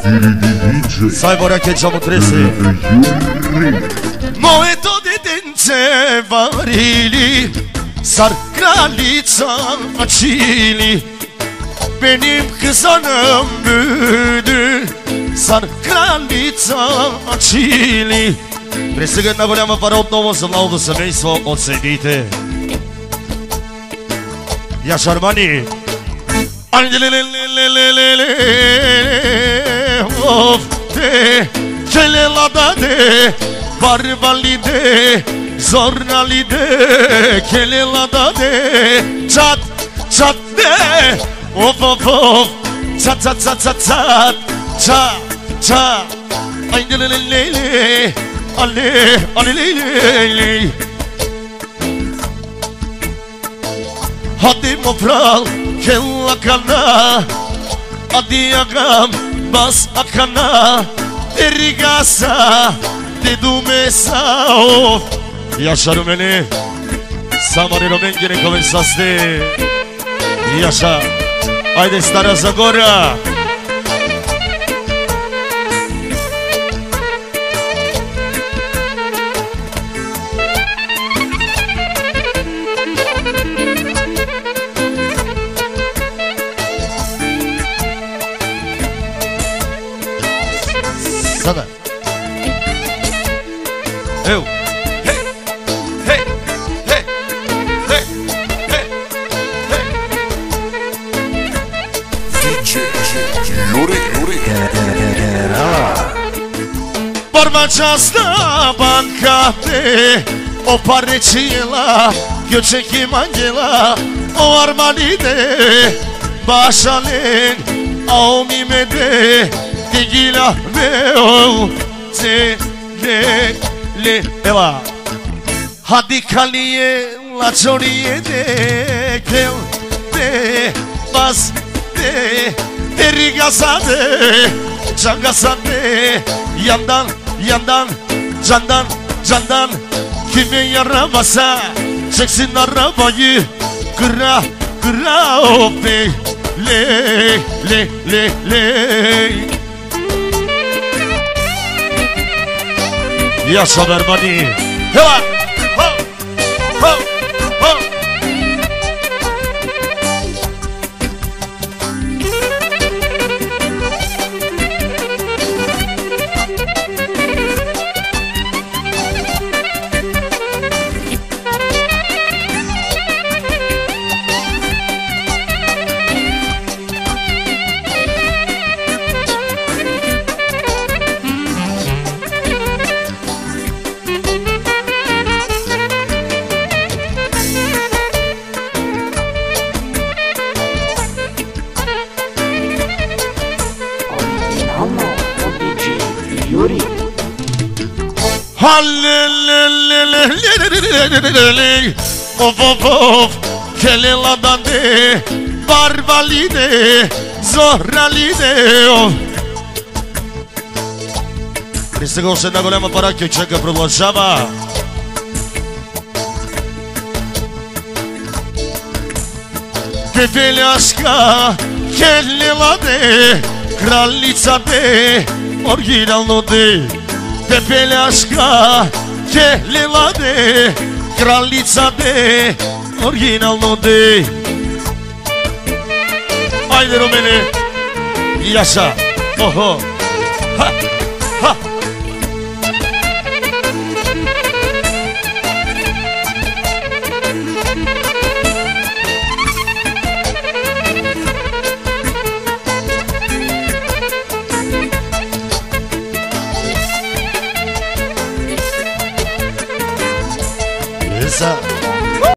Sai vorrei che già potreste Moeto de dence varili Sar kralica acili Benim kızanım büyüdü Sar kralica acili Присъгът на голяма пара отново за младото семейство от седите. Я Шармани. Of de, kelelada de, barbalide, zornalide, kelelada de, çat, çat de, of of of, çat çat çat çat çat, çat, çat, aynı Ali, Ali, hadi mopral, kella kana, hadi agam, bas akana, erigasa, dedumesa, of. Yaşa Rumeni, Samari Romengine comenzaste. Yaşa, ajde Stara Zagora. Sada. Eu. Hey. Hey. Hey. Hey. Hey. Hey. Yuri. Barbaçasta bankate o parecila göçeki mangela o armalide başalen aumimede Digila veo te le ela hadi kaliye la choriye de kel de bas de derigazade cangasade yandan candan kimin yaramasa çeksin arabayı kıra ope le Yaşa Bermani. Heva! Ho! Ho! Ho! Of keleladan de barbalide зоралide Пристигал се една голяма пара, кючека продължава. Пепеляшка келеладе кралица де оригинално де Пепеляшка келеладе кралица де оригинално де Ajde Rumeni, yaşa, oho, ha, ha. Esa.